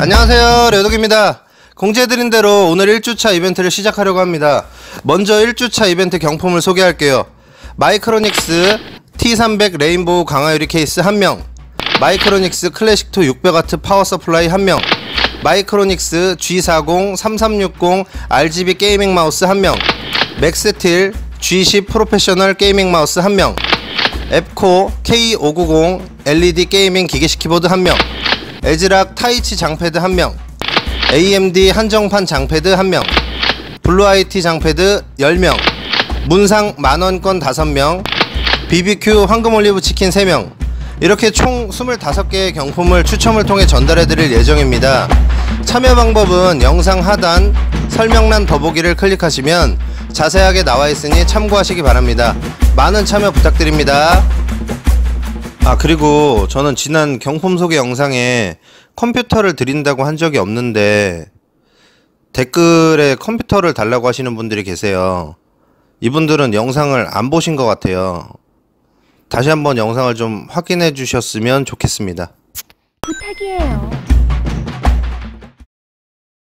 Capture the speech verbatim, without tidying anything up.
안녕하세요, 려독입니다. 공지해드린 대로 오늘 일 주차 이벤트를 시작하려고 합니다. 먼저 일 주차 이벤트 경품을 소개할게요. 마이크로닉스 티 삼백 레인보우 강화유리 케이스 한 명, 마이크로닉스 클래식투 육백 와트 파워 서플라이 한 명, 마이크로닉스 지 사십 삼삼육공 알지비 게이밍 마우스 한 명, 맥스틸 지 십 프로페셔널 게이밍 마우스 한 명, 앱코 케이 오백구십 엘이디 게이밍 기계식 키보드 한 명, 에즈락 타이치 장패드 한 명, 에이엠디 한정판 장패드 한 명, 블루아이티 장패드 열 명, 문상 만원권 다섯 명, 비비큐 황금올리브 치킨 세 명, 이렇게 총 스물다섯 개의 경품을 추첨을 통해 전달해드릴 예정입니다. 참여 방법은 영상 하단 설명란 더보기를 클릭하시면 자세하게 나와있으니 참고하시기 바랍니다. 많은 참여 부탁드립니다. 아, 그리고 저는 지난 경품 소개 영상에 컴퓨터를 드린다고 한 적이 없는데 댓글에 컴퓨터를 달라고 하시는 분들이 계세요. 이분들은 영상을 안 보신 것 같아요. 다시 한번 영상을 좀 확인해 주셨으면 좋겠습니다. 부탁이에요.